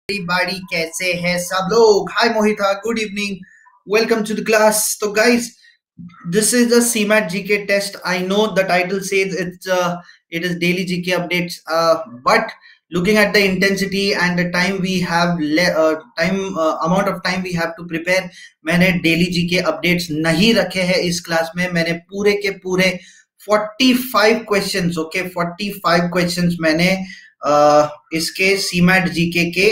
everybody, कैसे हैं सब लोग? Hi Mohita, good evening. Welcome to the class. So guys, this is the CMAT GK test. I know the title says it is daily GK updates, but looking at the intensity and the time we have amount of time we have to prepare, मैंने daily GK updates नहीं रखे हैं इस class में. मैंने पूरे के पूरे 45 क्वेश्चंस, ओके 45 क्वेश्चंस मैंने इसके सीमैट जीके के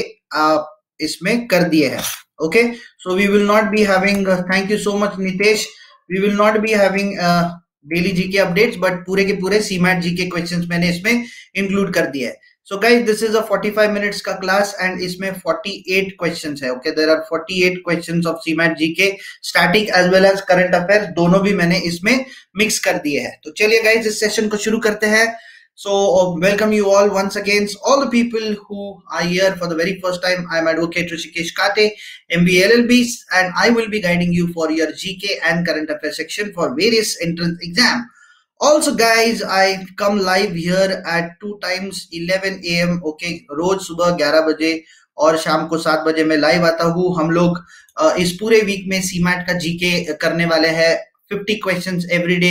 इसमें कर दिए हैं. Okay, so we will not be having, thank you so much Nitesh, we will not be having daily GK updates, but पूरे के पूरे सीमैट जीके क्वेश्चंस मैंने इसमें इंक्लूड कर दिए है. So guys, this is a 45 minutes का class and इसमें 48 questions है. Okay, there are 48 questions of CMAT GK, static as well as current affairs, दोनों भी मैंने इसमें mix कर दिए हैं. तो चलिए guys, इस session को शुरू करते हैं. So welcome you all once again, all the people who are here for the very first time. I am Advocate Rishikesh Kate, MBA LLBs, and I will be guiding you for your GK and current affairs section for various entrance exam. Also guys, I come live here at 2 times 11 AM. Okay, रोज सुबह 11 बजे और शाम को 7 बजे मैं live आता हूँ. हम लोग इस पूरे वीक में सीमैट का जीके करने वाले हैं. 50 questions every day,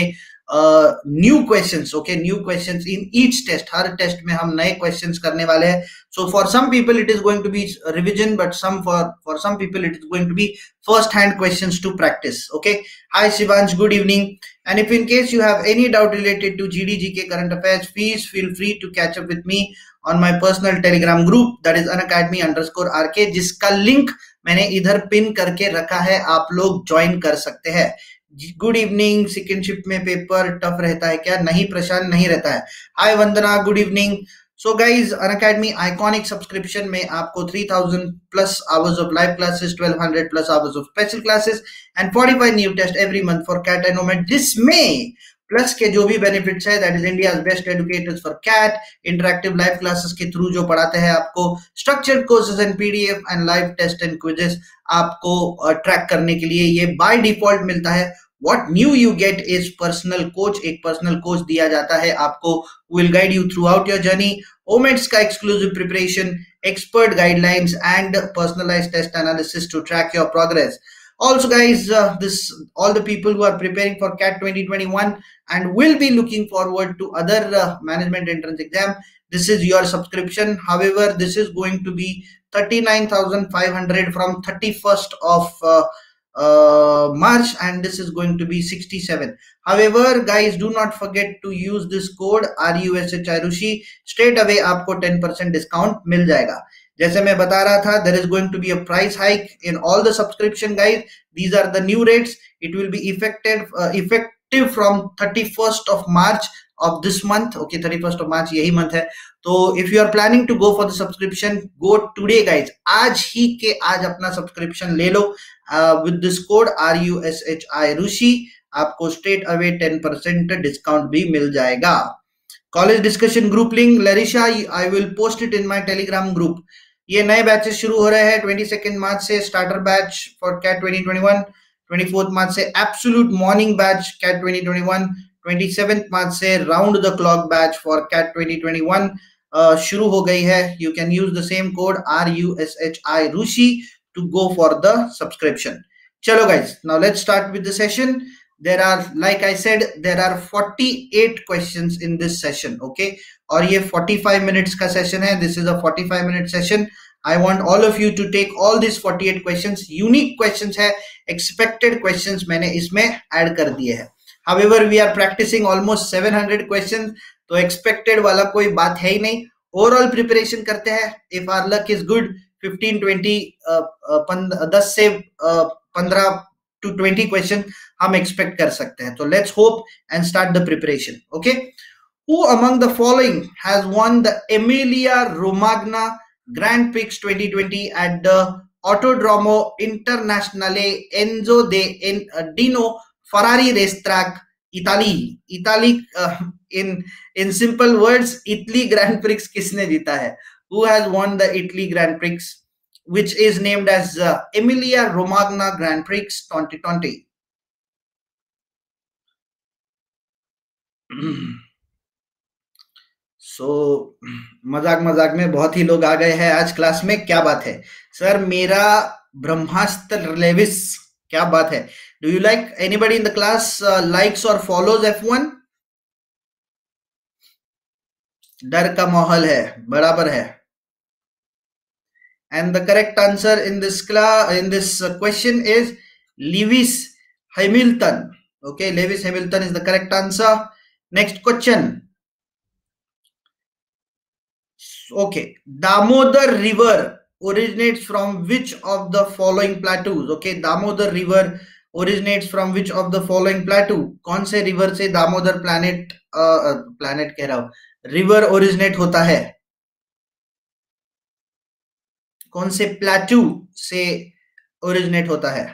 new questions. Okay, new questions in each test. हर टेस्ट में हम नए क्वेश्चंस करने वाले हैं. So for some people it is going to be revision, but for some people it is going to be first hand questions to practice. Okay, hi Shivansh, good evening. And if in case you have any doubt related to GDGK current affairs, please feel free to catch up with me on my personal telegram group, that is unacademy_rk, जिसका link मैंने इधर pin करके रखा है. आप लोग join कर सकते हैं. Good evening. सेकेंड शिफ्ट में पेपर टफ रहता है क्या? नहीं प्रशांत, नहीं रहता है. Hi Vandana, good evening. So guys, Unacademy iconic subscription में आपको 3000 plus hours of live classes, 1200 plus hours of special classes and 45 new tests every month for CAT and OMET. जिसमें प्लस के जो भी बेनिफिट्स है, that is India's best educators for CAT, interactive live classes के through जो पढ़ाते हैं आपको, structured courses and PDF and live test and quizzes आपको ट्रैक करने के लिए ये बाय डिफॉल्ट मिलता है. What new you get is personal coach. एक personal coach दिया जाता है आपको, will guide you throughout your journey. OMETS का exclusive preparation, expert guidelines and personalized test analysis to track your progress. Also guys, all the people who are preparing for CAT 2021 and will be looking forward to other management entrance exam, this is your subscription. However, this is going to be 39,500 from 31st of March, and this is going to be 67. However guys, do not forget to use this code RUSHIRUSHI. straight away आपको 10% discount मिल जाएगा. जैसे मैं बता रहा था, there is going to be a price hike in all the subscription guys. These are the new rates. It will be effective from 31st of March of this month. Okay, 31st of March यही month है. तो if you are planning to go for the subscription, go today guys. आज ही के आज अपना subscription ले लो. With this code RUSHIRUSHI आपको straight away 10% डिस्काउंट भी मिल जाएगा. College discussion group link, Larisha, I will post it in my Telegram group. ये नए बैचेस शुरू हो रहे हैं 22 मार्च से. Starter batch for CAT 2021, 24 March से absolute morning batch CAT 2021, 27 March से round the clock batch for CAT 2021 शुरू हो गई है. You can use the same code RUSHIRUSHI to go for the subscription. Chalo guys, now let's start with the session. There are, like I said, there are 48 questions in this session. Okay, और ये 45 minutes का session है. This is a 45-minute session. I want all of you to take all these 48 questions. Unique questions है, expected questions मैंने इसमें add कर दिए हैं. However, we are practicing almost 700 questions, तो expected वाला कोई बात है ही नहीं. Overall preparation करते हैं. If our luck is good, 15-20 10 से 15 to 20 क्वेश्चन हम एक्सपेक्ट कर सकते हैं. तो let's hope and start the preparation. Okay, who among the following has won the Emilia Romagna Grand Prix 2020 at the Autodromo Internazionale Enzo de Dino Ferrari race track Italy. In simple words, Italy Grand Prix किसने जीता है? Who has won the Italy Grand Prix, which is named as Emilia Romagna Grand Prix 2020? सो मजाक मजाक में बहुत ही लोग आ गए हैं आज क्लास में, क्या बात है सर? मेरा ब्रह्मास्त्र लेविस, क्या बात है? Do you like anybody in the class likes और फॉलोज F1? डर का माहौल है, बराबर है। And the correct answer in this class, in this question is Lewis Hamilton. Okay, Lewis Hamilton is the correct answer. Next question. Okay, Damodar River originates from which of the following plateaus? Okay, Damodar River originates from which of the following plateau? कौन से river से Damodar planet कह रहा हूं, river originate होता है? कौन से प्लेटू से ओरिजिनेट होता है?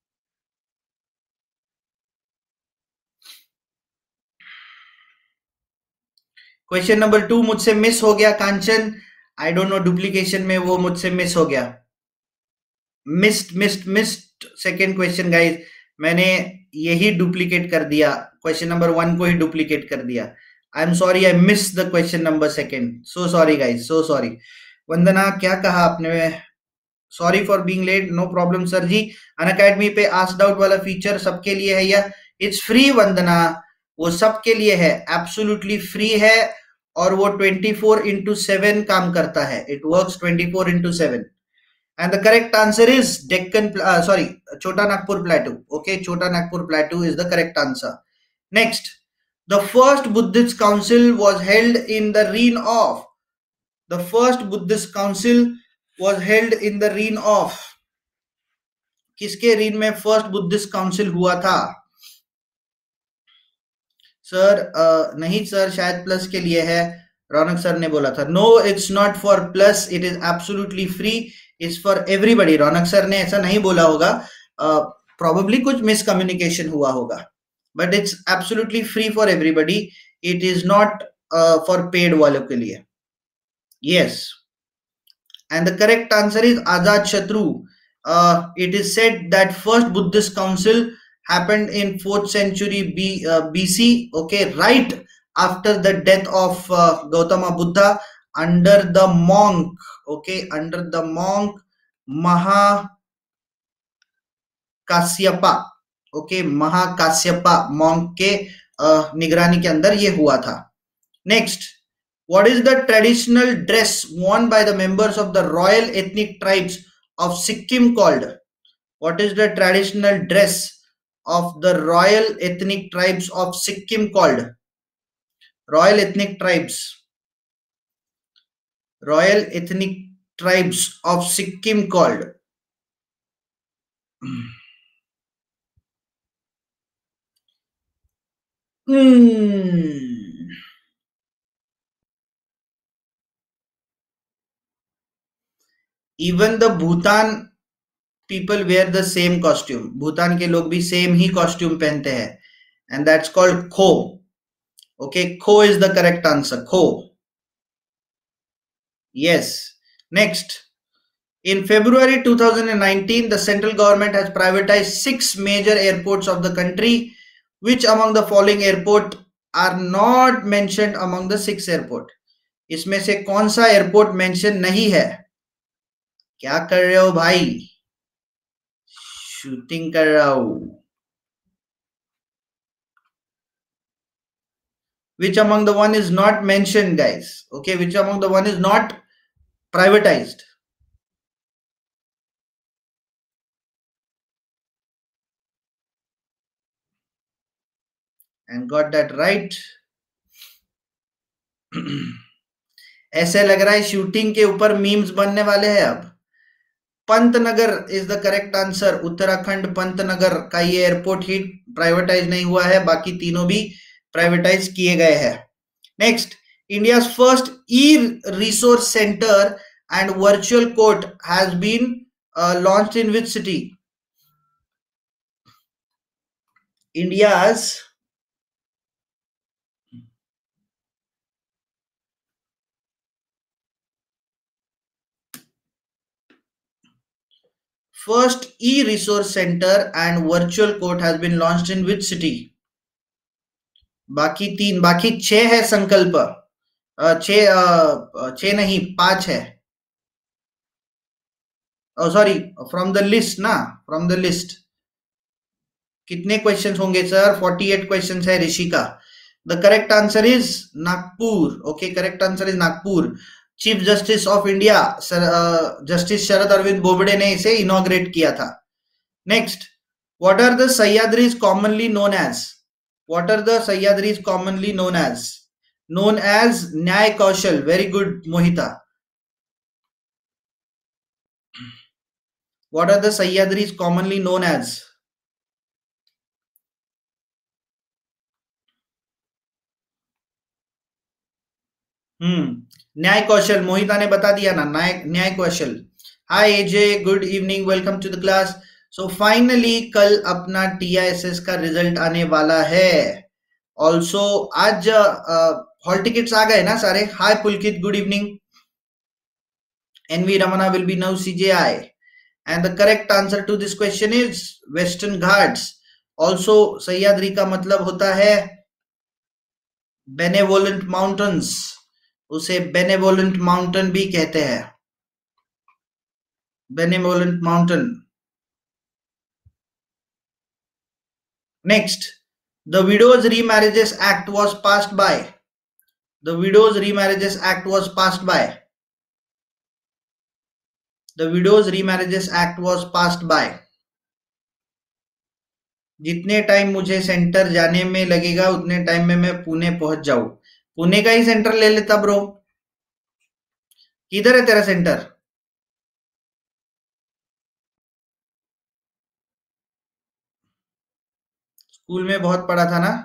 क्वेश्चन नंबर 2 मुझसे मिस हो गया Kanchan, I don't know, duplication में वो मुझसे मिस हो गया। मिस्ड सेकेंड क्वेश्चन गाइस, मैंने यही डुप्लीकेट कर दिया, क्वेश्चन नंबर 1 को ही डुप्लीकेट कर दिया। I am sorry, I miss the question number second, so sorry guys, so sorry. Vandana, क्या कहा आपने? Sorry for being late, no problem sir ji. Unacademy पे आस्क्ड आउट वाला फीचर सबके लिए है या इट्स फ्री? वंदना, वो सबके लिए है, एब्सोल्युटली फ्री है, और वो 24/7 काम करता है, it works 24/7। And the correct answer is Chota Nagpur Plateau. Okay, Chota Nagpur Plateau is the correct answer. Next, the first Buddhist council was held in the reign of. The first Buddhist council was held in the reign of. किसके reign में first Buddhist council हुआ था? Sir नहीं sir, शायद plus के लिए है, रौनक sir ने बोला था। No, it's not for plus, it is absolutely free, is for everybody. Raunak sir ने ऐसा नहीं बोला होगा, प्रॉबेबली कुछ मिसकम्युनिकेशन हुआ होगा, but it's absolutely free for everybody, it is not for paid वालों के लिए। Yes, and the correct answer is Ajatashatru. It is said that first Buddhist council happened in 4th century BC, okay, right after the death of Gautama Buddha, under the monk, okay, under the monk Mahakasyapa, okay, Mahakasyapa monk के निगरानी के अंदर ये हुआ था। Next, what is the traditional dress worn by the members of the royal ethnic tribes of Sikkim called? What is the traditional dress of the royal ethnic tribes of Sikkim called? Royal ethnic tribes of Sikkim called? Even the Bhutan people wear the same costume. Bhutan के लोग भी same ही costume पहनते हैं, and that's called Kho. Okay, Kho is the correct answer. Kho. Yes. Next, in February 2019, the central government has privatized 6 major airports of the country. Which among the following airport are not mentioned among the 6 airport? इसमें से कौन सा airport mention नहीं है? क्या कर रहे हो भाई? शूटिंग कर रहा हूं। Which among the one is not mentioned, guys? Okay, which among the one is not privatized? And got that right. ऐसे लग रहा है शूटिंग के ऊपर मीम्स बनने वाले हैं अब। Pantnagar is the correct answer. Uttarakhand Pantnagar का ये एयरपोर्ट ही प्राइवेटाइज नहीं हुआ है, बाकी तीनों भी प्राइवेटाइज किए गए हैं। Next, India's first e resource centre and virtual court has been launched in which city? India's first e-resource center and virtual court has been launched in which city? बाकी 6 है संकल्प। छह नहीं, 5 है। सॉरी, फ्रॉम द लिस्ट ना, from the list. कितने questions होंगे sir? 48 questions है ऋषि का। The correct answer is Nagpur. Okay, correct answer is Nagpur. Chief justice of India justice Sharad Arvind Bobde ने इसे इनॉग्रेट किया था। Next, what are the Sahyadris commonly known as? What are the Sahyadris commonly known as? Known as Nyaya Kaushal. Very good Mohita. What are the Sahyadris commonly known as? न्याय कौशल। मोहिता ने बता दिया ना, Nyaya Nyaya Kaushal. Hi AJ, good evening, welcome to the class. So finally कल अपना TISS का result आने वाला है। ऑल्सो आज हॉल टिकट्स आ गए ना सारे? Hi Pulkit, good evening. NV Ramana will be now CJI. And the correct answer to this question is Western Ghats. Also Sahyadri का मतलब होता है बेनेवोलेंट माउंटेन्स। उसे बेनेवोलेंट माउंटेन भी कहते हैं, benevolent mountain. Next, the widows remarriages act was passed by. The widows remarriages act was passed by. The widows remarriages act was passed by. जितने time मुझे सेंटर जाने में लगेगा उतने टाइम में मैं पुणे पहुंच जाऊं। पुणे का ही सेंटर ले लेता ब्रो। किधर है तेरा सेंटर? स्कूल में बहुत पढ़ा था ना?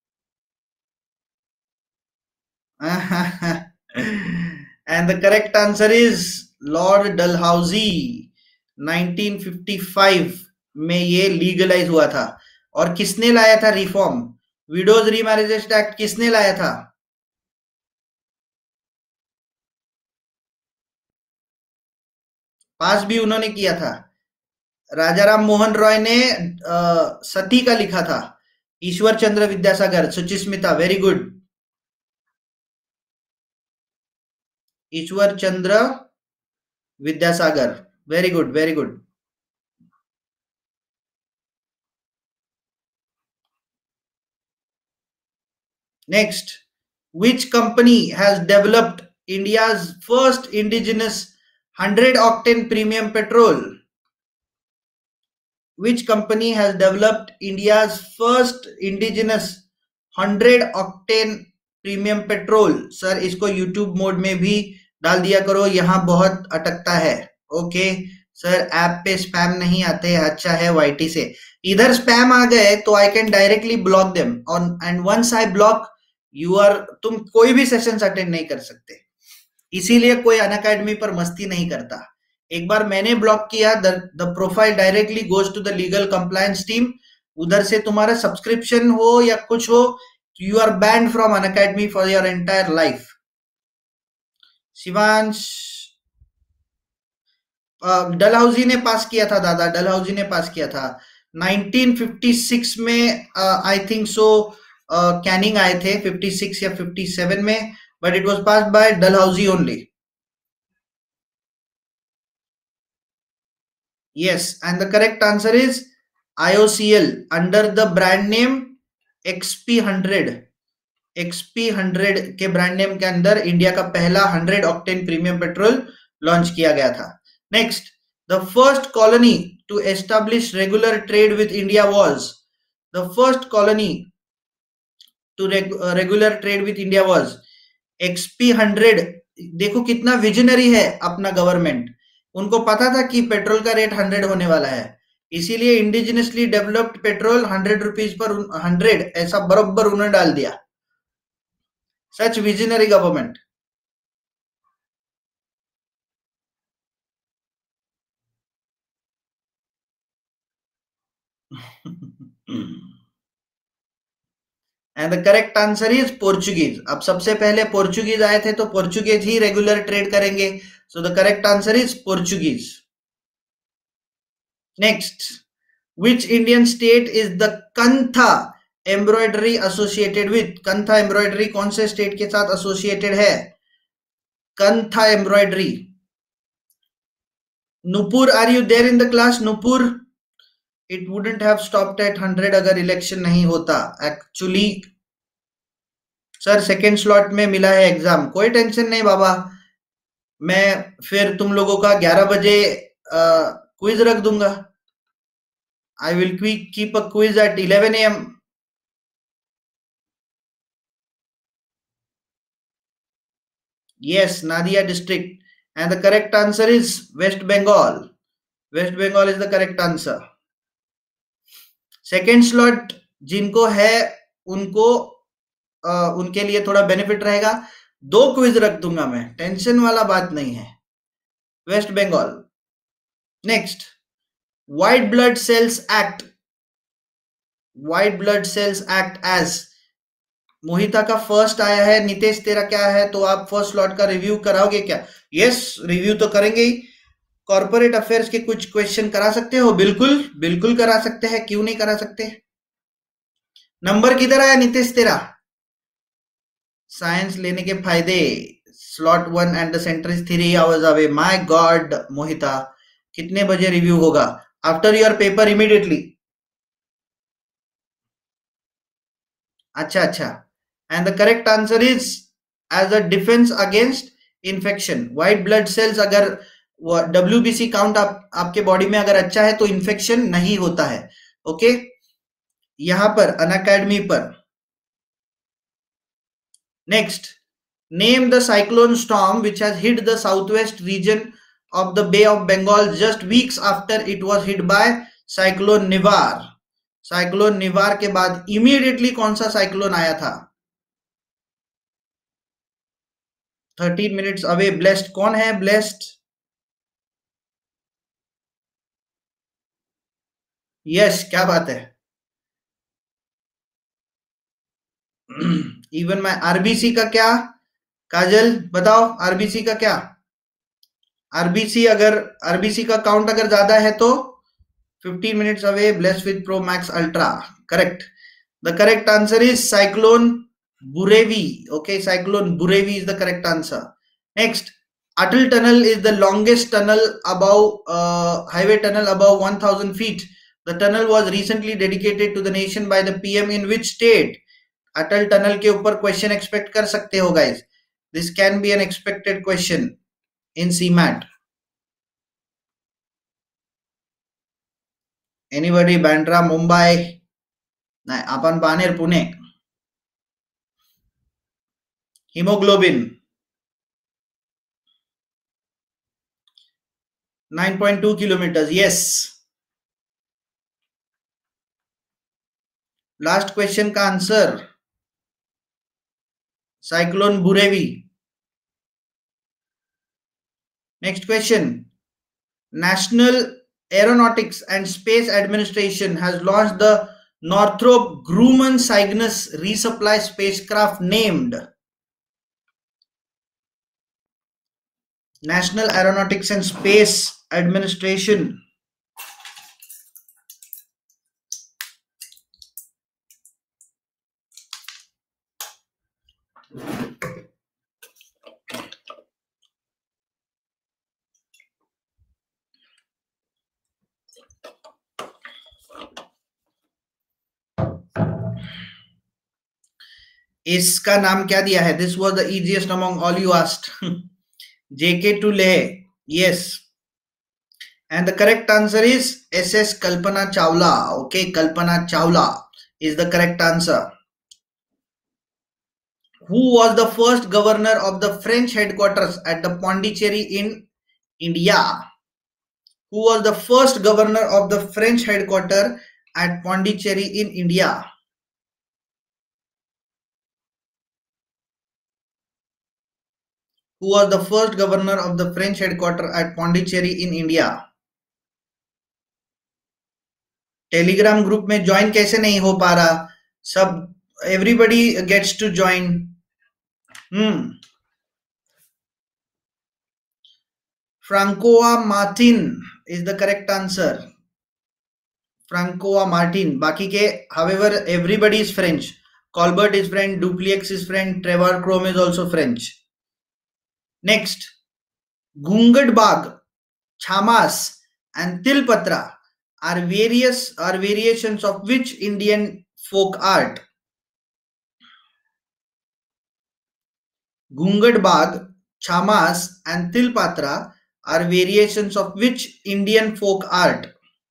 And the correct answer is Lord Dalhousie. 1955 में ये लीगलाइज हुआ था। और किसने लाया था रिफॉर्म? विडोज रीमैरिजेस एक्ट किसने लाया था? पास भी उन्होंने किया था। राजा राम मोहन रॉय ने सती का लिखा था। Ishwar Chandra Vidyasagar, Suchismita, very good. Ishwar Chandra Vidyasagar, very good, very good. Next, which company has developed India's first indigenous 100 octane premium petrol? Which company has developed India's first indigenous 100 octane premium petrol? Sir इसको यूट्यूब मोड में भी डाल दिया करो, यहाँ बहुत अटकता है। ओके सर, ऐप पे स्पैम नहीं आते, अच्छा है YT से। इधर स्पैम आ गए तो I can directly block them on, and once I block you are, तुम कोई भी सेशंस अटेंड नहीं कर सकते। इसीलिए कोई अनअकैडमी पर मस्ती नहीं करता। एक बार मैंने ब्लॉक किया, the profile directly goes to the legal compliance team. उधर से तुम्हारा सब्सक्रिप्शन हो या कुछ हो, you are banned from Unacademy for your entire life. Shivansh, Dalhousie ने पास किया था दादा, डलहौजी ने पास किया था 1956 में। आई थिंक सो कैनिंग आए थे 56 या 57 में, but it was passed by Dalhousie only. Yes, and the correct answer is IOCL under the brand name XP100। XP100 के ब्रांड नेम के अंदर इंडिया का पहला 100 ऑक्टेन प्रीमियम पेट्रोल लॉन्च किया गया था। Next, the first colony to establish regular trade with India was. The first colony to regular trade with India was XP100। देखो कितना विजनरी है अपना गवर्नमेंट। उनको पता था कि पेट्रोल का रेट 100 होने वाला है, इसीलिए indigenously developed petrol 100 rupees per 100 ऐसा बरोबर उन्होंने डाल दिया। Such visionary government. And the correct answer is Portuguese. अब सबसे पहले पोर्चुगीज आए थे तो पोर्चुगीज ही रेगुलर ट्रेड करेंगे, so the correct answer is Portuguese. Next, which Indian state is the Kantha embroidery associated with, Kantha embroidery कौन से स्टेट के साथ एसोसिएटेड है? Kantha embroidery. Nupur, are you there in the class? Nupur, it wouldn't have stopped at 100 अगर election नहीं होता actually. Sir second slot में मिला है एग्जाम, कोई टेंशन नहीं बाबा, मैं फिर तुम लोगों का 11 बजे क्विज रख दूंगा। I will keep a quiz at 11 AM. Yes, Nadia district. And the correct answer is West Bengal. West Bengal is the correct answer. Second slot जिनको है उनको उनके लिए थोड़ा बेनिफिट रहेगा, 2 क्विज रख दूंगा मैं, टेंशन वाला बात नहीं है। West Bengal. Next, white blood cells act, white blood cells act as, Mohita का फर्स्ट आया है, नितेश तेरा क्या है? तो आप फर्स्ट स्लॉट का रिव्यू कराओगे क्या? यस, रिव्यू तो करेंगे ही। कॉर्पोरेट अफेयर्स के कुछ क्वेश्चन करा सकते हो? बिल्कुल बिल्कुल करा सकते हैं, क्यों नहीं करा सकते। नंबर किधर आया नितेश तेरा? साइंस लेने के फायदे, slot 1 and the centre is 3 hours away. My god Mohita, कितने बजे रिव्यू होगा? After your paper immediately. अच्छा अच्छा, and the correct answer is as a defence against infection. White blood cells अगर WBC काउंट आपके बॉडी में अगर अच्छा है तो इन्फेक्शन नहीं होता है। ओके, यहां पर अनअकैडमी पर। Next, name the cyclone storm which has hit the southwest region of the Bay of Bengal just weeks after it was hit by cyclone Nivar. Cyclone Nivar के बाद इमीडिएटली कौन सा साइक्लोन आया था? 13 minutes away. Blessed कौन है? Blessed, yes, क्या बात है। इवन मैं आरबीसी का क्या? काजल बताओ, आरबीसी का क्या? आरबीसी का काउंट अगर ज्यादा है तो 15 minutes away, blessed with pro max ultra. Correct, the correct answer is cyclone Burevi. Okay, cyclone Burevi is the correct answer. Next, Atal Tunnel is the longest tunnel above highway tunnel above 1000 feet. The tunnel was recently dedicated to the nation by the PM in which state? Atal tunnel के ऊपर question expect कर सकते हो guys, this can be an expected question in CMAT. Anybody? Bandra, Mumbai? नाही, आपण Baner, Pune. Haemoglobin 9.2 kilometers, yes। Last question का answer cyclone Burevi. Next question, National Aeronautics and Space Administration has launched the Northrop Grumman Cygnus resupply spacecraft named? National Aeronautics and Space Administration। इसका नाम क्या दिया है? This was the easiest among all you asked. JK to Leh, yes, and the correct answer is SS Kalpana Chawla। Okay, Kalpana Chawla is the correct answer। Who was the first governor of the French headquarters at the Pondicherry in India? Who was the first governor of the French headquarters at Pondicherry in India? Who was the first governor of the French headquarters at Pondicherry in India? Telegram group में join कैसे नहीं हो पा रहा? सब, everybody gets to join. Francois Martin is the correct answer। Francois Martin. बाकी के, however, everybody is French. Colbert is French, Dupleix is French, Trevor Chrome is also French. Next, Gungadbag, Chamas, and Tilpatra are variations of which Indian folk art? Gungadbag, Chamas, and Tilpatra are variations of which Indian folk art?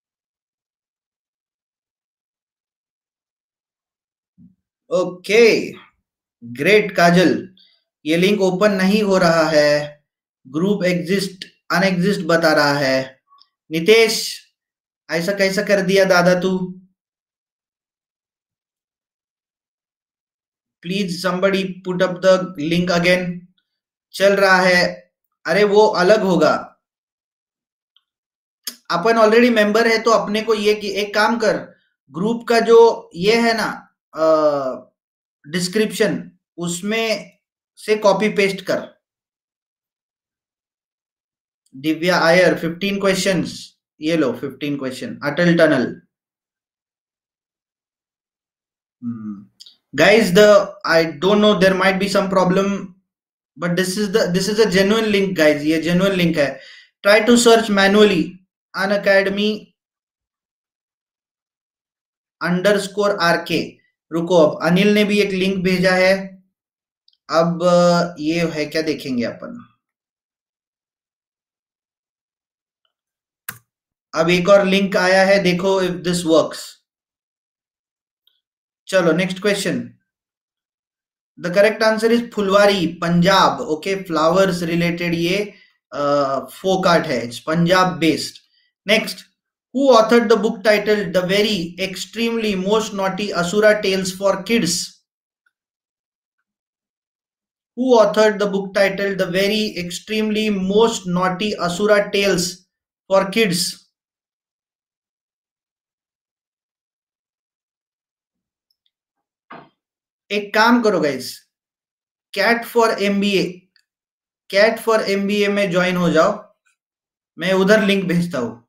Okay, great काजल. ये link open नहीं हो रहा है, group exist अनएग्जिस्ट बता रहा है. नितेश, ऐसा कैसा कर दिया दादा तू? Please somebody put up the link again. चल रहा है. अरे वो अलग होगा. अपन ऑलरेडी मेंबर है तो अपने को ये कि एक काम कर, ग्रुप का जो ये है ना डिस्क्रिप्शन, उसमें से कॉपी पेस्ट कर. दिव्या आयर 15 क्वेश्चंस, ये लो 15 question. Atal tunnel. Guys, I don't know, there might be some problem, but this is a genuine link guys. ये genuine link है. Try to search manually Unacademy _RK. रुको, अब अनिल ने भी एक लिंक भेजा है. अब ये है क्या, देखेंगे अपन. अब एक और लिंक आया है, देखो इफ दिस वर्क्स. चलो next question. The correct answer is Phulwari, Punjab. Okay, flowers related ये फोक आर्ट है. It's Punjab based. Next, who authored the book titled The Very Extremely Most Naughty Asura Tales for Kids? Who authored the book titled The Very Extremely Most Naughty Asura Tales for Kids? एक काम करो guys, CAT for MBA में join हो जाओ. मैं उधर link भेजता हूं.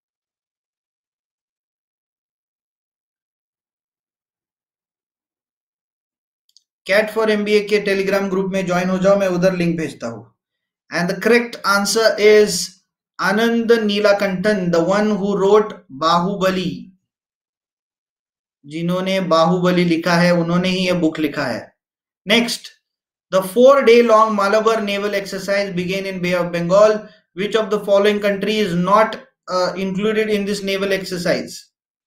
कैट फॉर एमबीए के टेलीग्राम ग्रुप में ज्वाइन हो जाओ, मैं उधर लिंक भेजता हूं. And the correct answer is Anand Neelakantan, the one who wrote Baahubali. जिन्होंने बाहुबली लिखा है उन्होंने ही ये बुक लिखा है. Next, the 4-day long Malabar naval exercise began in Bay of Bengal. Which of the following country is not included in this naval exercise?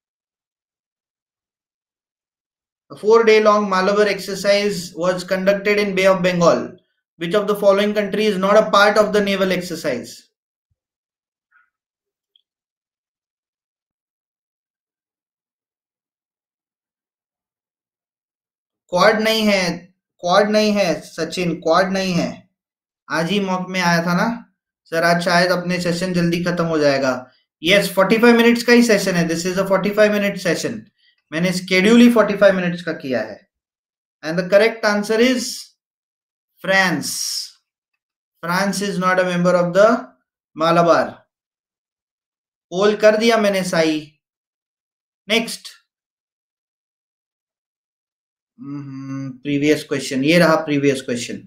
A 4-day long Malabar exercise was conducted in Bay of Bengal. Which of the following country is not a part of the naval exercise? Quad नहीं है Sachin, quad नहीं है. आज ही mock में आया था ना sir, आज शायद अपने सेशन जल्दी खत्म हो जाएगा. यस, 45 मिनट्स का ही सेशन है. This is a 45 minute session. मैंने स्केड्यूल ही 45 मिनट्स का किया है. And the correct answer is France. France is not a member of the Malabar. Poll कर दिया मैंने साई. नेक्स्ट, प्रीवियस क्वेश्चन, ये रहा प्रीवियस क्वेश्चन.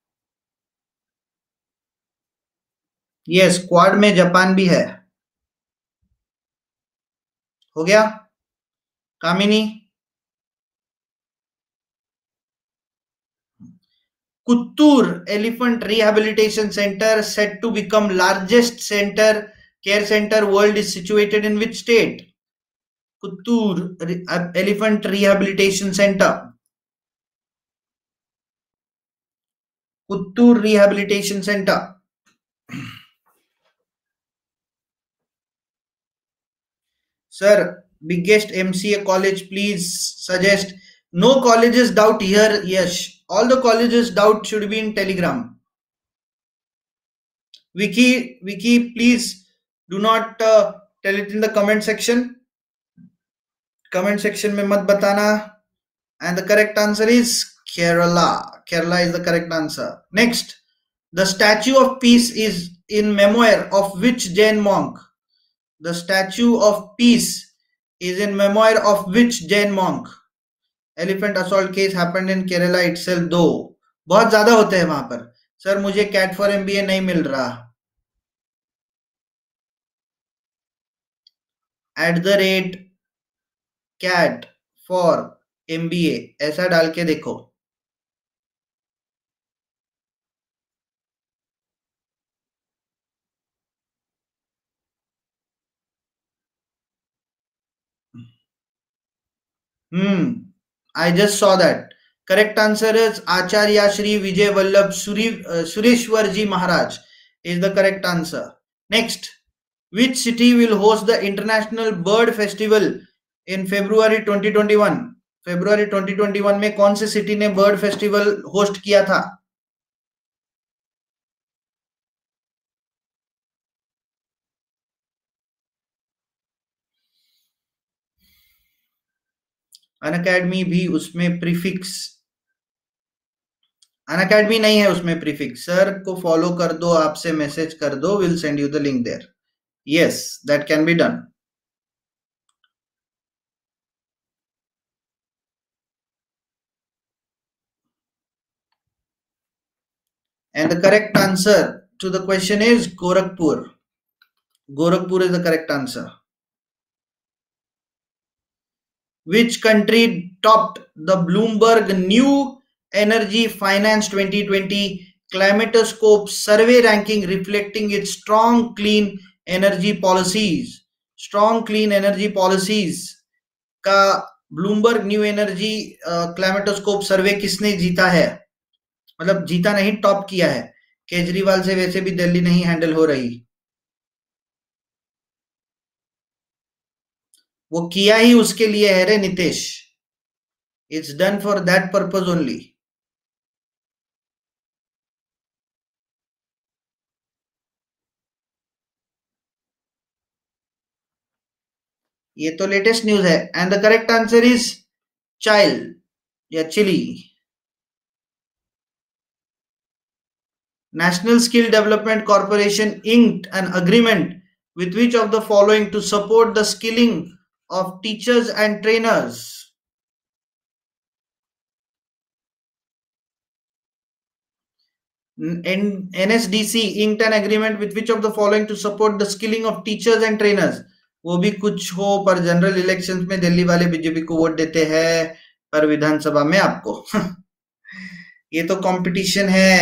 ये स्क्वाड में जापान भी है. हो गया. Kamini, Kottur elephant rehabilitation centre set to become largest care center world is situated in which state? Kuttur Elephant Rehabilitation Center. Kuttur Rehabilitation Center. Sir, biggest MCA college, please suggest. No colleges doubt here, Yash. All the colleges doubt should be in Telegram. Vicky, please do not tell it in the comment section. Comment section में मत बताना. And the correct answer is Kerala. Kerala is the correct answer. Next, the Statue of Peace is in memoir of which Jain monk? The Statue of Peace is in memoir of which Jain monk? Elephant assault case happened in Kerala itself though. बहुत ज्यादा होते हैं वहां पर. Sir मुझे cat for MBA नहीं मिल रहा. @ Cat for MBA ऐसा डाल के देखो. I just saw that. Correct answer is Acharya Shri Vijay Vallabh Sureshwarji Maharaj is the correct answer. Next, which city will host the International Bird Festival in February 2021? February 2021 में कौन से city ने bird festival host किया था? Unacademy भी उसमें prefix. Unacademy नहीं है उसमें प्रीफिक्स. सर को फॉलो कर दो, आपसे मैसेज कर दो, will send you the link there. Yes, that can be done. And the correct answer to the question is Gorakhpur. Gorakhpur is the correct answer. Which country topped the Bloomberg New Energy Finance 2020 Climatoscope survey ranking reflecting its strong clean energy policies? Strong clean energy policies का Bloomberg new energy climatescope survey किसने जीता है? मतलब जीता नहीं, top किया है. केजरीवाल से वैसे भी दिल्ली नहीं हैंडल हो रही. वो किया ही उसके लिए है रे Nitesh. It's done for that purpose only. ये तो लेटेस्ट न्यूज है. And the correct answer is child या Chile. National Skill Development Corporation inked an agreement with which of the following to support the skilling of teachers and trainers? NSDC inked an agreement with which of the following to support the skilling of teachers and trainers? वो भी कुछ हो, पर general elections में दिल्ली वाले BJP को vote देते हैं, पर विधानसभा में आपको. ये तो कंपटीशन है.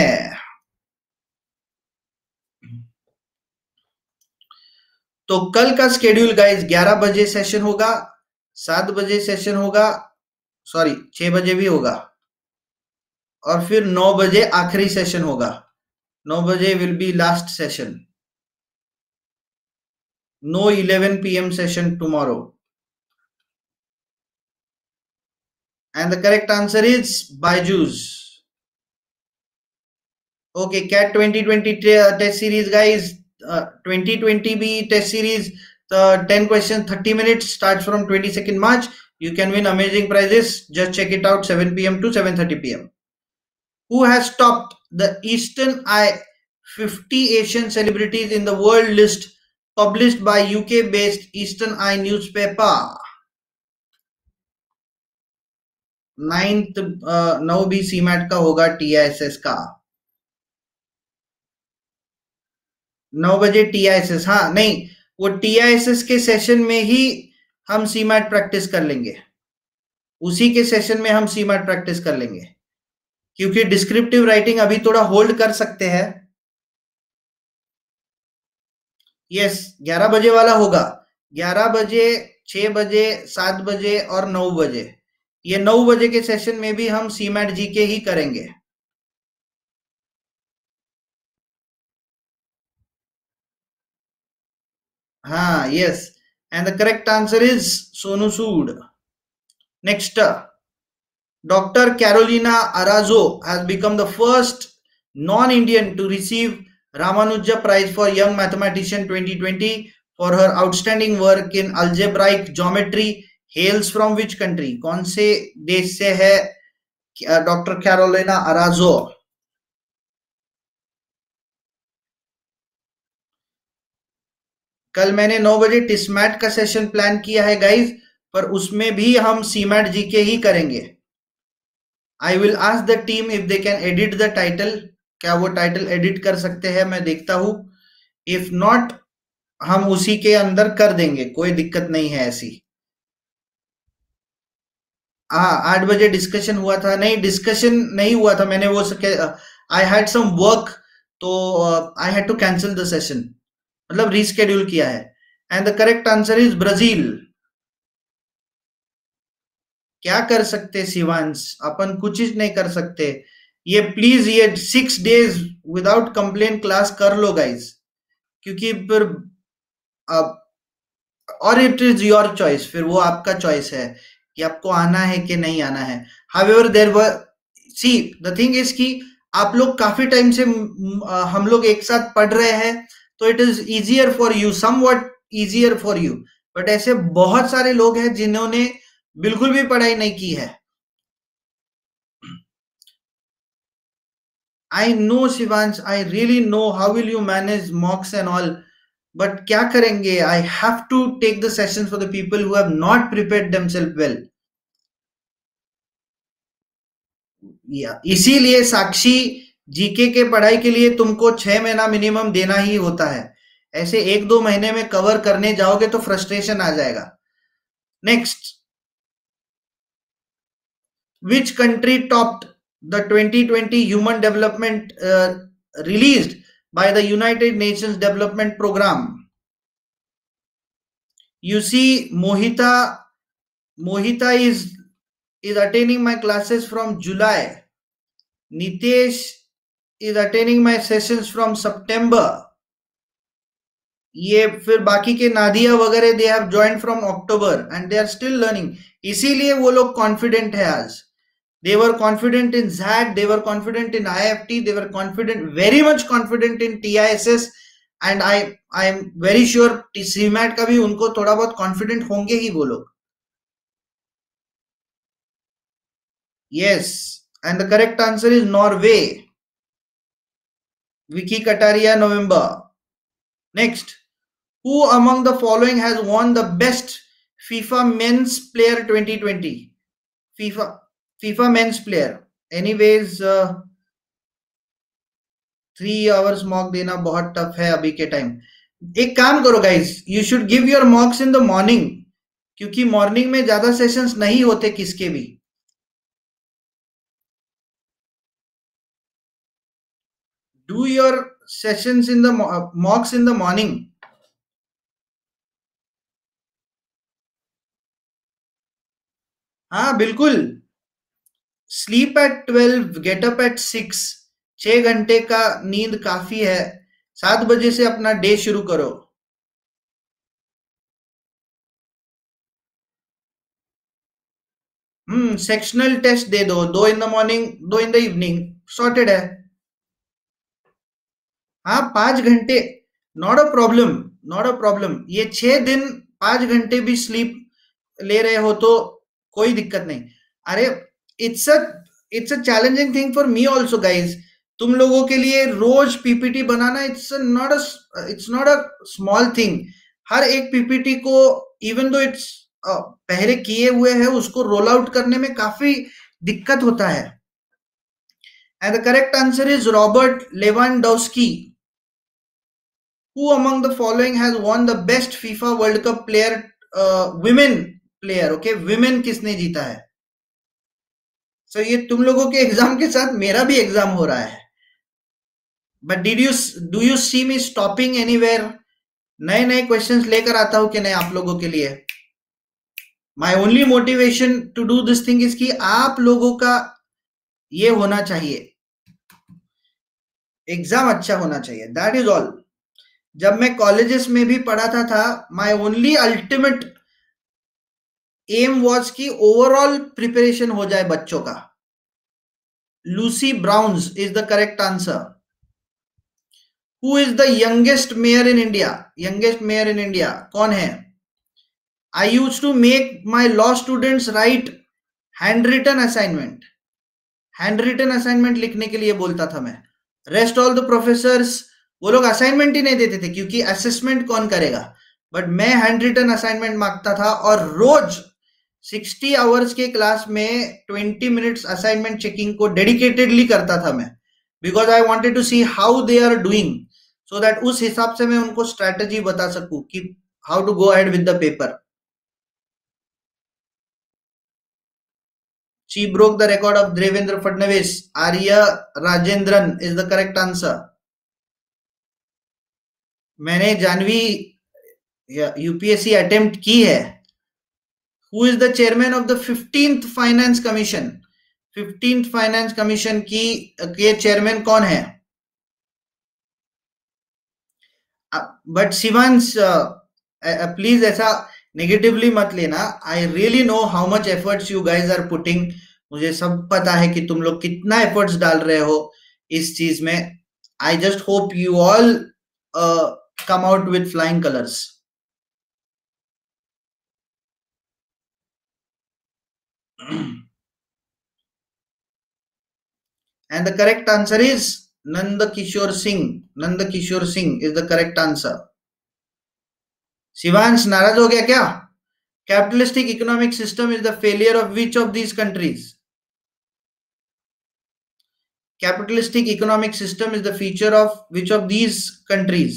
तो कल का स्केड्यूल गाइस 11 बजे सेशन होगा, 7 बजे सेशन होगा, सॉरी 6 बजे भी होगा, और फिर 9 बजे आखिरी सेशन होगा. 9 बजे will be last session. No 11 p.m. session tomorrow. And the correct answer is Byju's. Okay, CAT 2020 test series, guys. 2020 B test series. The 10 questions, 30 minutes, starts from 22nd March. You can win amazing prizes. Just check it out, 7 p.m. to 7:30 p.m. Who has topped the Eastern Eye 50 Asian celebrities in the world list published by UK-based Eastern Eye newspaper? 9th 9 भी CMAT का होगा, TISS का 9 बजे TISS. हाँ नहीं, वो TISS के session में ही हम सीमैट प्रैक्टिस कर लेंगे. उसी के सेशन में हम सीमैट प्रैक्टिस कर लेंगे, क्योंकि डिस्क्रिप्टिव राइटिंग अभी थोड़ा होल्ड कर सकते हैं. यस, 11 बजे वाला होगा. 11 बजे, 6 बजे, 7 बजे और 9 बजे. ये 9 बजे के सेशन में भी हम सीमैट जीके ही करेंगे. हाँ, yes. And the correct answer is Sonu Sood. Next, Dr. Carolina Arazo has become the first non-Indian to receive Ramanuja Prize for Young Mathematician 2020 for her outstanding work in algebraic geometry. Hails from which country? कौन से देश से है doctor Carolina अराजो? कल मैंने 9 बजे टिस्मैट का session plan किया है गाइज. पर उसमें भी हम सीमैट जीके ही करेंगे। I will ask the team if they can edit the title, क्या वो टाइटल एडिट कर सकते हैं, मैं देखता हूं। इफ नॉट, हम उसी के अंदर कर देंगे, कोई दिक्कत नहीं है ऐसी। हाँ, 8 बजे डिस्कशन हुआ था, नहीं डिस्कशन नहीं हुआ था, मैंने वो आई हैड सम वर्क, तो I had to cancel the session, मतलब रीस्केड्यूल किया है। And the correct answer is Brazil. क्या कर सकते शिवांश, अपन कुछ ही नहीं कर सकते। ये प्लीज ये 6 days विदाउट कंप्लेन क्लास कर लो गाइज, क्योंकि फिर अब, और इट इज योर चॉइस, फिर वो आपका चॉइस है कि आपको आना है कि नहीं आना है। However there were, see the thing is कि आप लोग काफी टाइम से हम लोग एक साथ पढ़ रहे हैं, तो it is easier for you, somewhat easier for you. But ऐसे बहुत सारे लोग हैं जिन्होंने बिल्कुल भी पढ़ाई नहीं की है। I know Shivansh, I really know how will you manage mocks and all, but क्या करेंगे, I have to take the session for the people who have not prepared themself well. या इसीलिए साक्षी, जीके के पढ़ाई के लिए तुमको 6 महीना मिनिमम देना ही होता है। ऐसे 1-2 महीने में कवर करने जाओगे तो फ्रस्ट्रेशन आ जाएगा। Next, which country topped the 2020 human development released by the United Nations Development Program? You see, Mohita is attending my classes from July. Nitesh is attending my sessions from September. ये फिर बाकी के नादिया वगैरह they have joined from October and they are still learning, इसीलिए वो लोग confident है आज। They were confident in ZAT, they were confident in IFT, they were confident, very much confident in TISS, and I am very sure CMAT का भी उनको थोड़ा बहुत confident होंगे ही वो लोग। Yes, and the correct answer is Norway. Vicky Kataria, November. Next, who among the following has won the best FIFA Men's Player 2020? FIFA Men's Player. Anyways, 3 hours mock देना बहुत टफ है अभी के टाइम। एक काम करो guys, you should give your mocks in the morning, क्योंकि morning में ज्यादा सेशंस नहीं होते किसके भी। Do your sessions in the mocks in the morning. हाँ बिल्कुल, sleep at 12, get up at 6, 6 घंटे का नींद काफी है। 7 बजे से अपना डे शुरू करो। सेक्शनल टेस्ट दे दो, 2 in the morning 2 in the evening, sorted है। हाँ 5 घंटे, not a problem, not a problem. ये 6 दिन 5 घंटे भी स्लीप ले रहे हो तो कोई दिक्कत नहीं। अरे it's a challenging thing for me also guys. तुम लोगों के लिए रोज पीपीटी बनाना it's not a small thing. हर एक पीपीटी को, इवन दो इट्स पहले किए हुए हैं, उसको रोल आउट करने में काफी दिक्कत होता है। And the correct answer is Robert Lewandowski. Who among the following has won the best FIFA World Cup player, women player? Okay, women किसने जीता है? So ये तुम लोगों के एग्जाम के साथ मेरा भी एग्जाम हो रहा है। But do you see me stopping anywhere? नए नए क्वेश्चंस लेकर आता हूं कि नहीं आप लोगों के लिए। My only motivation to do this thing is कि आप लोगों का ये होना चाहिए, एग्जाम अच्छा होना चाहिए, दैट इज ऑल। जब मैं कॉलेजेस में भी पढ़ाता था, my only ultimate aim was कि ओवरऑल प्रिपरेशन हो जाए बच्चों का। Lucy Browns is the correct answer. Who is the youngest mayor in India? Youngest mayor in India कौन है? I use to make my law students write hand written assignment. Hand written assignment लिखने के लिए बोलता था मैं। Rest all the professors, वो लोग असाइनमेंट ही नहीं देते थे, क्योंकि असेसमेंट कौन करेगा। बट मैं हैंड रिटन असाइनमेंट मांगता था, और रोज 60 आवर्स के क्लास में 20 मिनट्स असाइनमेंट चेकिंग को डेडिकेटेडली करता था मैं, because I wanted to see how they are doing, so that उस हिसाब से मैं उनको स्ट्रैटेजी बता सकूं कि how to go ahead with the paper. She broke the record of Devendra Fadnavis. Arya Rajendran is the correct answer. मैंने Janvi UPSC attempt की है. Who is the chairman of the 15th finance commission? 15th finance commission की के chairman कौन है? But Shivansh, please ऐसा negatively मत लेना. I really know how much efforts you guys are putting. मुझे सब पता है कि तुम लोग कितना एफर्ट्स डाल रहे हो इस चीज में. I just hope you all come out with flying colors. And the correct answer is Nanda Kishore Singh. Nanda Kishore Singh is the correct answer. Shivansh नाराज हो गया क्या? Capitalistic economic system is the failure of which of these countries? Capitalistic economic system is the feature of which of these countries?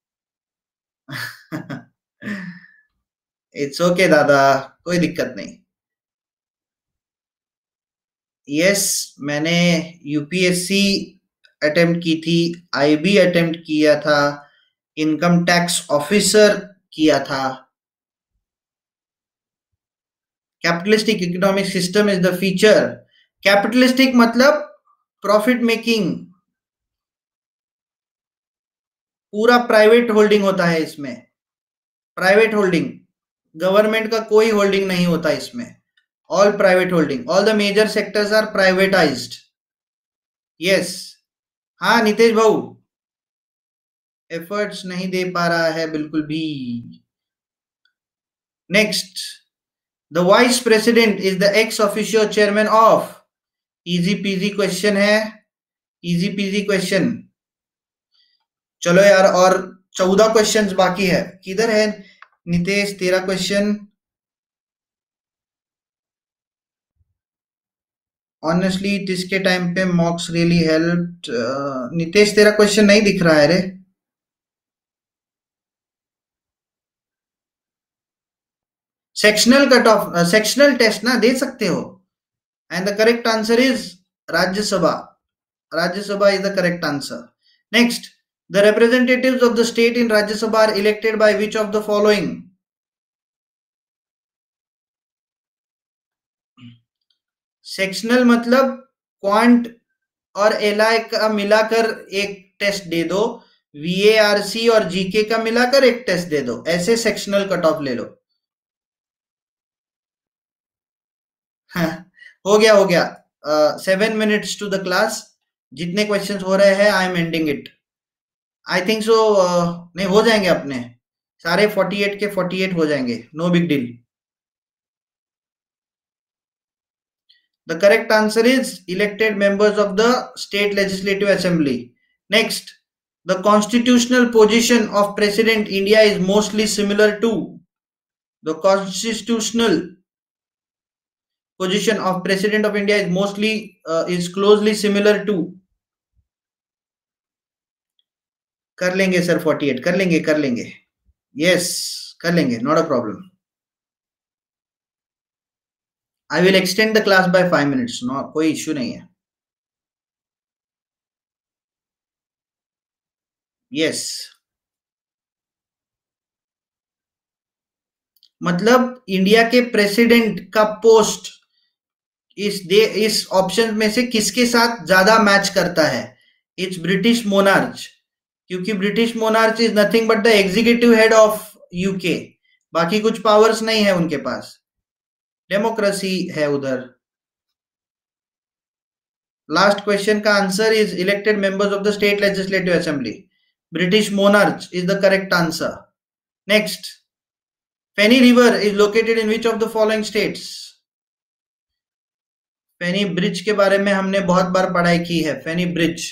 It's okay दादा, कोई दिक्कत नहीं. Yes, मैंने UPSC attempt की थी, आईबी अटेम्प्ट किया था, इनकम टैक्स ऑफिसर किया था. Capitalistic economic system is the feature. Capitalistic मतलब प्रॉफिट मेकिंग, पूरा प्राइवेट होल्डिंग होता है इसमें. प्राइवेट होल्डिंग, गवर्नमेंट का कोई होल्डिंग नहीं होता इसमें. All private holding, all the major sectors are privatised. Yes. हाँ नितेश भाऊ, एफर्ट्स नहीं दे पा रहा है बिल्कुल भी. Next, the vice president is the ex officio chairman of. Easy peasy question है, इजी पीजी क्वेश्चन. चलो यार, और 14 क्वेश्चंस बाकी है. किधर है नितेश तेरा क्वेश्चन? ऑनेस्टली इसके टाइम पे मॉक्स रियली हेल्प्ड. नितेश तेरा क्वेश्चन नहीं दिख रहा है रे. Sectional cut off, sectional test ना दे सकते हो. And the correct answer is Rajya Sabha. Rajya Sabha is the correct answer. Next, the representatives of the state in Rajya Sabha are elected by which of the following? Sectional मतलब quant और LI का मिलाकर एक test दे दो, वीएआरसी और जीके का मिलाकर एक टेस्ट दे दो, ऐसे सेक्शनल कट ऑफ ले लो. हो गया हो गया. 7 minutes टू द क्लास. जितने क्वेश्चंस हो रहे हैं I am ending it. I think so. नहीं, हो जाएंगे अपने सारे 48 के 48 हो जाएंगे. No big deal. The correct answer is elected members of the state legislative assembly. Next, the constitutional position of president India is mostly similar to. The constitutional position of president of India is mostly is closely similar to. कर लेंगे sir, 48 कर लेंगे, कर लेंगे. Yes, कर लेंगे, not a problem. I will extend the class by 5 minutes. No, कोई issue नहीं है. यस, मतलब इंडिया के प्रेसिडेंट का पोस्ट इस ऑप्शन में से किसके साथ ज्यादा मैच करता है? इट्स ब्रिटिश मोनार्च, क्योंकि British monarch is nothing but the executive head of UK. बाकी कुछ पावर्स नहीं है उनके पास, डेमोक्रेसी है उधर. लास्ट क्वेश्चन का answer is elected members of the state legislative assembly. British monarch is the correct answer. Next, Feni river is located in which of the following states? Feni bridge के बारे में हमने बहुत बार पढ़ाई की है. Feni bridge,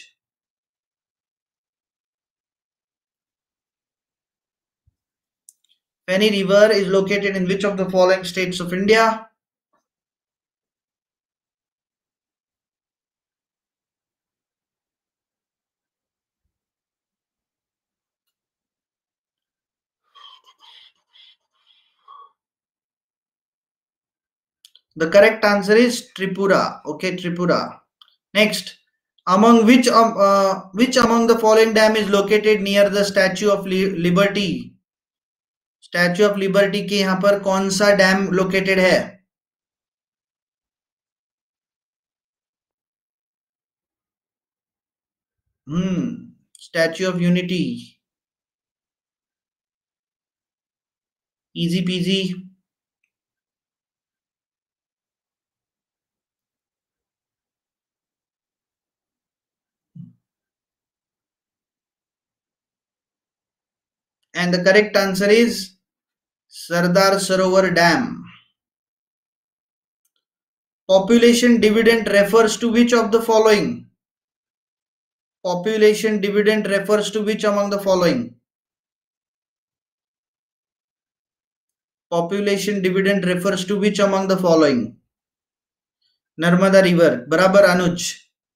Feni River is located in which of the following states of India? The correct answer is Tripura. Okay, Tripura. Next, which among the following dam is located near the Statue of Liberty? Statue of Liberty के यहाँ पर कौन सा dam located है? Statue of Unity. Easy peasy. And the correct answer is Sardar Sarovar Dam. Population dividend refers to which of the following? Population dividend refers to which among the following? Population dividend refers to which among the following? Narmada River. Barabar Anuj.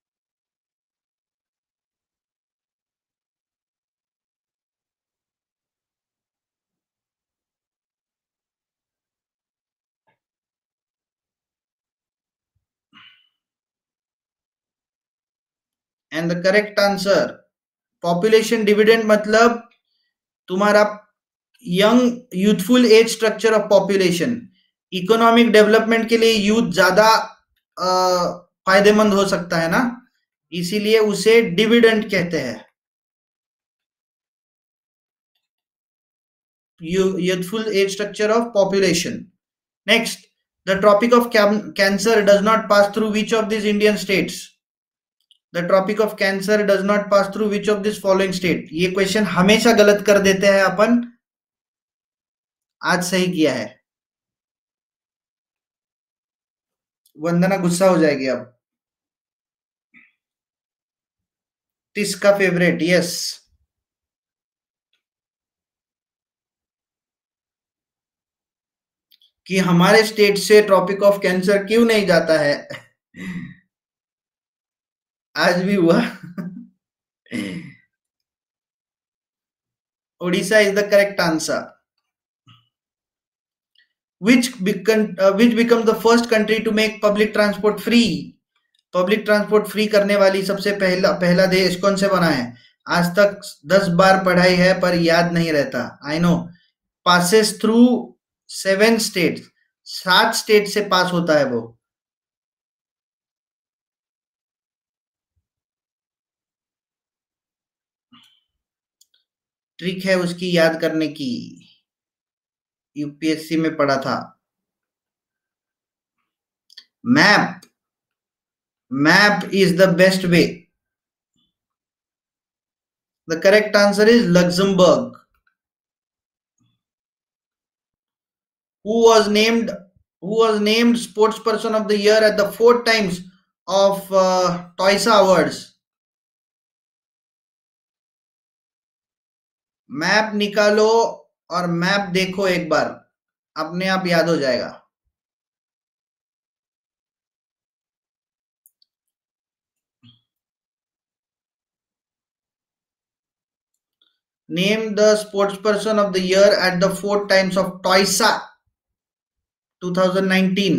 And the correct answer, population dividend मतलब तुम्हारा young youthful age structure of population. Economic development के लिए youth ज्यादा फायदेमंद हो सकता है ना, इसीलिए उसे डिविडेंड कहते हैं. Youthful age structure of population. Next, the Tropic of Cancer does not pass through which of these Indian states? The Tropic of Cancer does not pass through which of these following state? ये question हमेशा गलत कर देते हैं अपन, आज सही किया है. वंदना गुस्सा हो जाएगी अब. तिसका फेवरेट, यस. कि हमारे स्टेट से ट्रॉपिक ऑफ कैंसर क्यों नहीं जाता है? आज भी हुआ. Odisha is the correct answer. Which becomes the first country to make public transport free? Public transport free करने वाली सबसे पहला देश कौन से बना है? आज तक 10 बार पढ़ाई है पर याद नहीं रहता. I know. Passes through 7 state, 7 state से पास होता है वो. ट्रिक है उसकी याद करने की, यूपीएससी में पढ़ा था. Map is the best way. The correct answer is Luxembourg. Who was named sportsperson of the year at the 4 times of Toysa Awards? Map निकालो और मैप देखो एक बार, अपने आप याद हो जाएगा. Name the sportsperson of the year at the 4 times of Toysa 2019.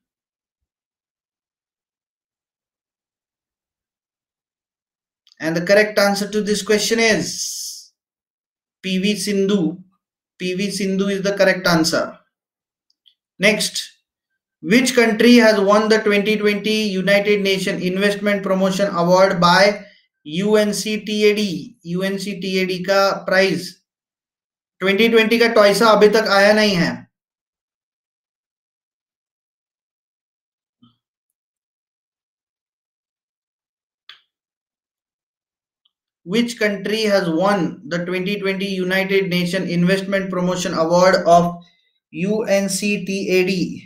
And the correct answer to this question is PV Sindhu. PV Sindhu is the correct answer. Next, which country has won the 2020 United Nations Investment Promotion Award by UNCTAD? UNCTAD का prize 2020 का टॉयसा अभी तक आया नहीं है. Which country has won the 2020 United Nations Investment Promotion Award of UNCTAD?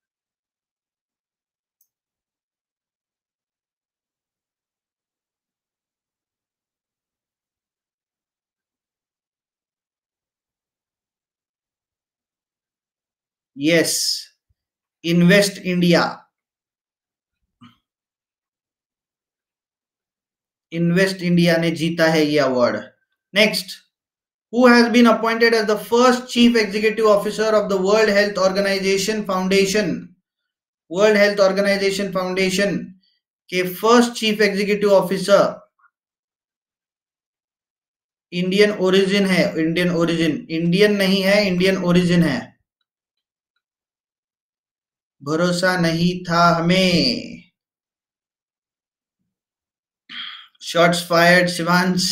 Yes, Invest India. Invest India ने जीता है ये award. Next, who has been appointed as the first chief executive officer of the World Health Organization Foundation? World Health Organization Foundation के first chief executive officer Indian origin है, Indian origin, Indian नहीं है, Indian origin है। भरोसा नहीं था हमें। Shots fired Shivansh.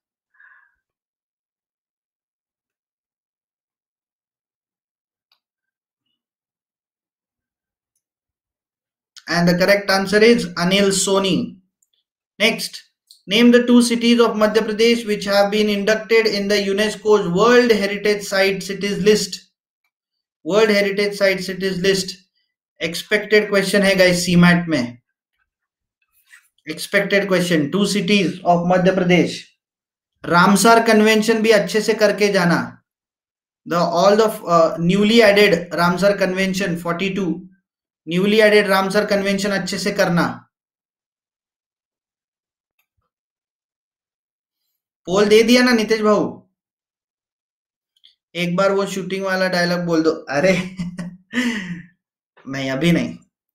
And the correct answer is Anil Soni. Next, name the two cities of Madhya Pradesh which have been inducted in the UNESCO's World Heritage Site Cities list. World Heritage Site Cities list. Expected question है guys CMAT में. Expected question. Two cities of Madhya Pradesh. Ramsar Convention भी अच्छे से करके जाना. All the newly added Ramsar Convention 42. Newly added Ramsar Convention अच्छे से करना. पोल दे दिया ना नितेश भाऊ. एक बार वो शूटिंग वाला डायलॉग बोल दो. अरे नहीं अभी नहीं.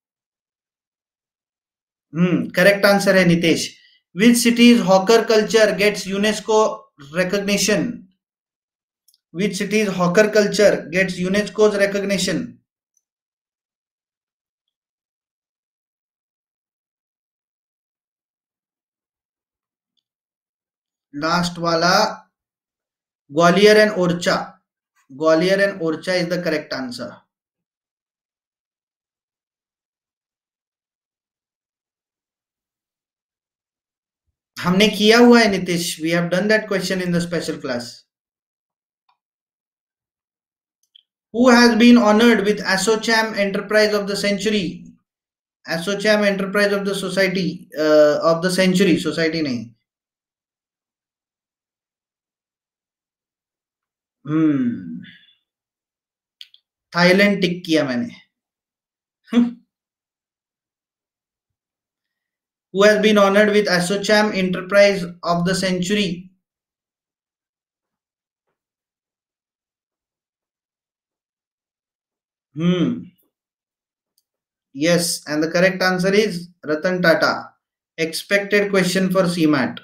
करेक्ट आंसर है Nitesh. Which cities hawker culture gets UNESCO recognition? Which city's hawker culture gets UNESCO's recognition? Last wala, Gwalior and Orcha. Gwalior and Orcha is the correct answer. हमने किया हुआ है Nitish. We have done that question in the special class. Who has been honored with ASSOCHAM Enterprise of the Century? ASSOCHAM Enterprise of the Society of the Century. Society नहीं. Thailand tick किया मैंने. Who has been honored with ASSOCHAM Enterprise of the Century? Yes, and the correct answer is Ratan Tata. Expected question for CMAT.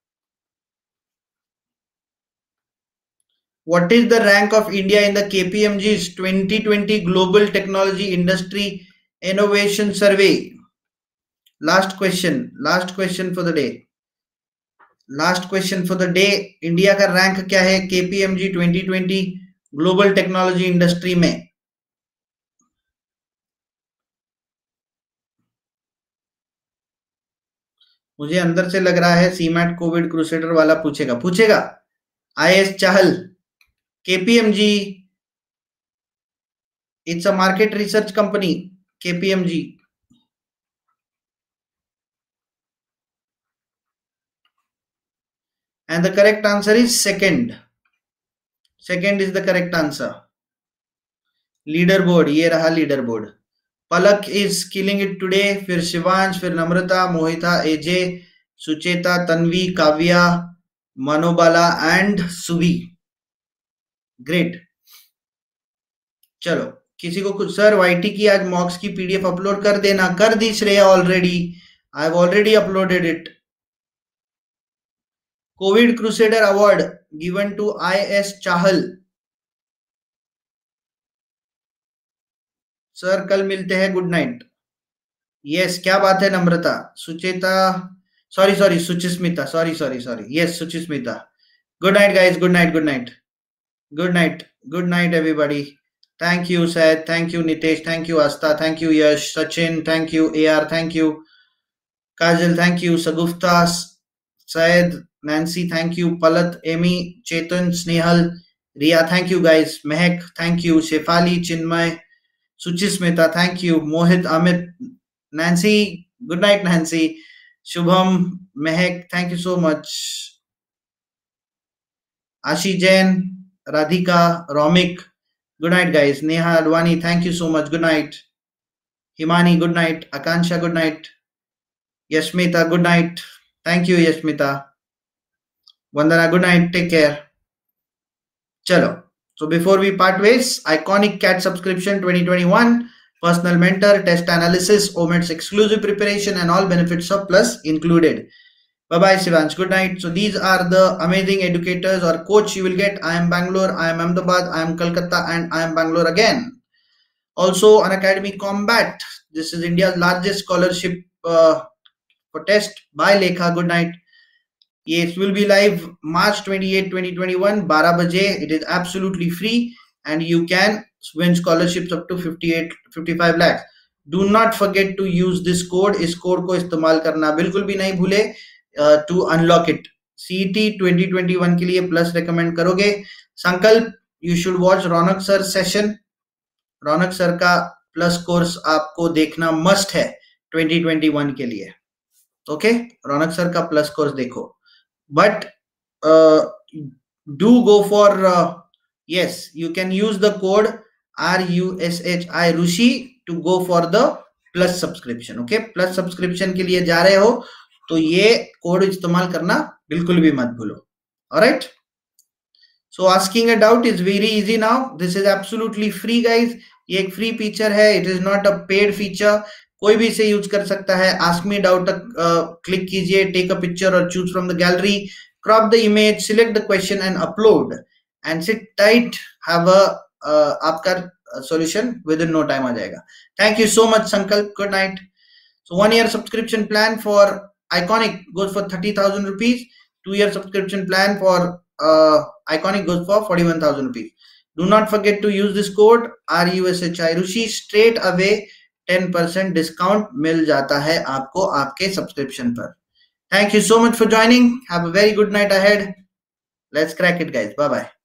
What is the rank of India in the KPMG's 2020 Global Technology Industry Innovation Survey? Last question for the day. Last question for the day. India का rank क्या है KPMG 2020 global technology industry में? मुझे अंदर से लग रहा है सीमैट कोविड क्रूसेडर वाला पूछेगा. IS Chahal. KPMG, it's a market research company. KPMG. And the correct answer is second. Second is the correct answer. Leaderboard, ये रहा leaderboard. Palak is killing it today. फिर शिवांश, फिर Namrata, Mohita, AJ, Sucheta, Tanvi, Kavya, Manobala and Suvi. Great. चलो किसी को कुछ. सर वाईटी की आज मॉक्स की PDF अपलोड कर देना. कर दी Shreya already. I have already uploaded it. Covid crusader award given to IS Chahal. Sir कल मिलते हैं. Good night. यस क्या बात है Namrata. Sucheta, sorry Suchismita, sorry. Yes Suchismita. Good night guys. Good night. Good night everybody. Thank you Said, thank you Nitesh, thank you Asta, thank you Yash, Sachin, thank you AR, thank you Kajal, thank you Sagufta, Said, Nancy, thank you Palat, Amy, Chetan, Snehal, Riya, thank you guys. Mehak, thank you. Shefali, Chinmay, Suchismita, thank you. Mohit, Amit, Nancy, good night Nancy. Shubham, Mehak, thank you so much. Ashi Jain, Radhika, Romik, good night guys. Neha Advani, thank you so much. Good night. Himani, good night. Akansha, good night. Yashmita, good night. Thank you Yashmita. Vandana, good night. Take care. Chalo. So before we part ways, Iconic Cat subscription 2021. personal mentor, test analysis, OMED's exclusive preparation, and all benefits of Plus included. Bye-bye, Shivansh. Good night. So these are the amazing educators or coach you will get. I am Bangalore, I am Ahmedabad, I am Kolkata, and I am Bangalore again. Also, Unacademy Combat. This is India's largest scholarship for test by Lekha. Good night. Yes, will be live March 28, 2021, 12 baje. It is absolutely free and you can win scholarships up to 55 lakhs. Do not forget to use this code. इस code को इस्तेमाल करना बिल्कुल भी नहीं भूले to unlock it. CET 2021 के लिए प्लस recommend करोगे. संकल्प, you should watch Raunak sir session. Raunak sir का प्लस कोर्स आपको देखना मस्ट है 2021 के लिए. ओके, रौनक सर का प्लस कोर्स देखो. But do go for yes, you can use the code RUSHI Rushi to go for the plus subscription. Okay, plus subscription के लिए जा रहे हो तो ये कोड इस्तेमाल करना बिल्कुल भी मत भूलो. Alright, so asking a doubt is very easy now. This is absolutely free guys. ये एक free feature है. It is not a paid feature. कोई भी इसे यूज कर सकता है. Ask me doubt क्लिक कीजिए, take a picture or choose from the gallery, crop the image, select the question and upload and sit tight. Have a आपका solution within no time आ जाएगा. Thank you so much Sankalp. Good night. So 1 year subscription plan for Iconic goes for 30,000 rupees. 2 year subscription plan for Iconic goes for 41,000 rupees. Do not forget to use this code RUSHI Rushi. Straight away 10% discount मिल जाता है आपको आपके subscription पर. Thank you so much for joining. Have a very good night ahead. Let's crack it guys. Bye bye.